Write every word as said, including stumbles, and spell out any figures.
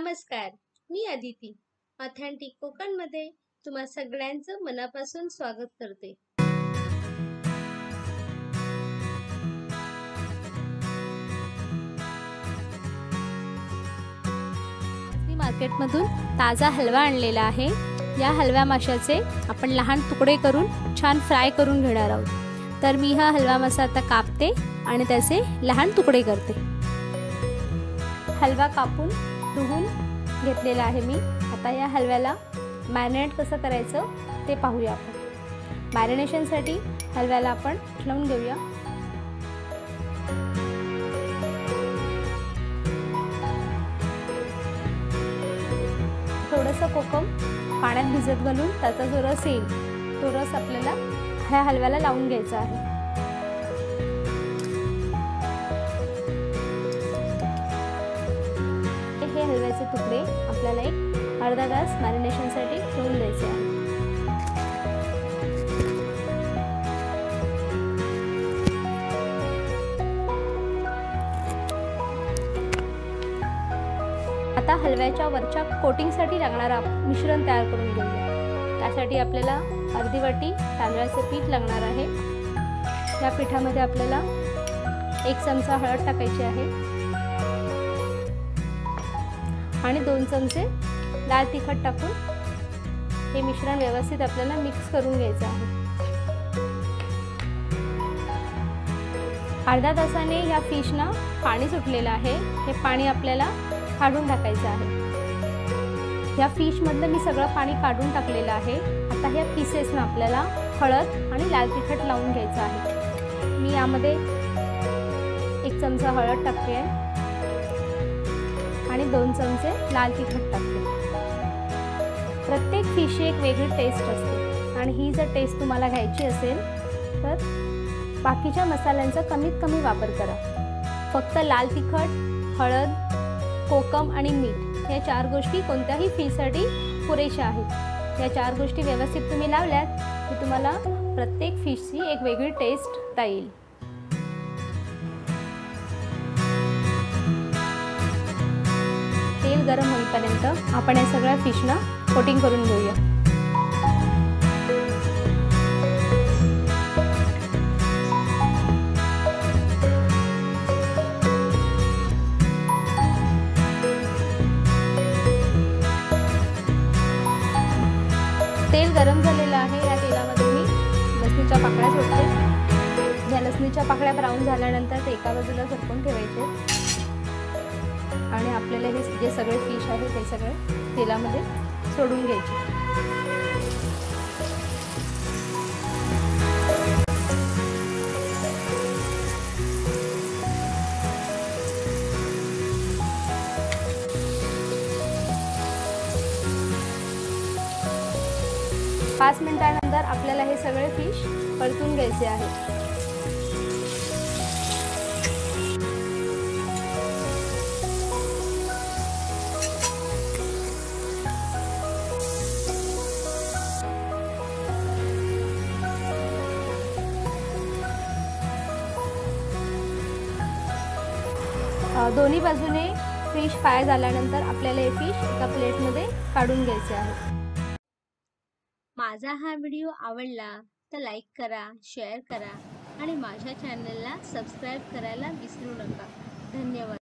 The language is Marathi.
नमस्कार, मी अदिती. ऑथेंटिक कोकणमध्ये तुम्हा सगळ्यांचं मनापासून स्वागत करते. मी मार्केटमधून ताजा हलवा आणलेला आहे. या हलव्या माशाचे आपण लहान तुकडे करून छान फ्राय करून घेणार आहोत. तर मी हा हलवा मासा आता कापते आणि त्याचे लहान तुकडे करते. हलवा कापून धुवून घेतलेला आहे मी. आता या हलव्याला मॅरिनेट कसं करायचं ते पाहूया आपण. मॅरिनेशनसाठी हलव्याला आपण लावून घेऊया. थोडंसं कोकम पाण्यात भिजत घालून त्याचा जो रस येईल तो रस आपल्याला ह्या हलव्याला लावून घ्यायचा आहे. हे हलव्याचे तुकडे आपल्याला एक अर्धा तास मॅरिनेशनसाठी ठेवून द्यायचे आहे. आता हलव्याच्या वरच्या कोटिंगसाठी लागणारा मिश्रण तयार करून घेऊया. त्यासाठी आपल्याला अर्धी वाटी तांदळाचे पीठ लागणार आहे. या पिठामध्ये आपल्याला एक चमचा हळद टाकायची आहे आणि दोन चमचे लाल तिखट टाकून हे मिश्रण व्यवस्थित आपल्याला मिक्स करून घ्यायचं आहे. अर्ध्या तासाने ह्या फिशना पाणी सुटलेलं आहे. हे पाणी आपल्याला काढून टाकायचं आहे. या फिशमधलं मी सगळं पाणी काढून टाकलेलं आहे. आता ह्या पीसेसना आपल्याला हळद आणि लाल तिखट लावून घ्यायचं आहे. मी यामध्ये एक चमचा हळद टाकते आणि दोन चमचे लाल तिखट टाकते. प्रत्येक फिशची एक वेगळी टेस्ट असते आणि ही जर टेस्ट तुम्हाला घ्यायची असेल तर बाकीच्या मसाल्यांचा कमीत कमी वापर करा. फक्त लाल तिखट, हळद, कोकम आणि मीठ या चार गोष्टी कोणत्याही फिशसाठी पुरेशा आहेत. या चार गोष्टी व्यवस्थित तुम्ही लावल्यात की तुम्हाला प्रत्येक फिशची एक वेगळी टेस्ट येईल. तेल गरम होईपर्यंत आपण या सगळ्या फिशना कोटिंग करून घेऊया. तेल गरम झालेलं आहे. या तेलामध्ये मी लसणीच्या पाकळ्या सोडते. या लसणीच्या पाकळ्या ब्राऊन झाल्यानंतर ते एका बाजूला झटकून ठेवायचे आणि आपल्याला हे जे सगळे फिश आहे ते सगळे तेलामध्ये सोडून घ्यायचे. पाच मिनिटांनंतर आपल्याला हे सगळे फिश परतून घ्यायचे आहे. दोन्ही बाजूने फिश फ्राय झाल्यानंतर आपल्याला हे फिश एका प्लेटमध्ये काढून घ्यायचे आहे. माझा हा व्हिडिओ आवडला तर लाईक करा, शेअर करा आणि माझ्या चॅनलला सबस्क्राईब करायला विसरू नका. धन्यवाद.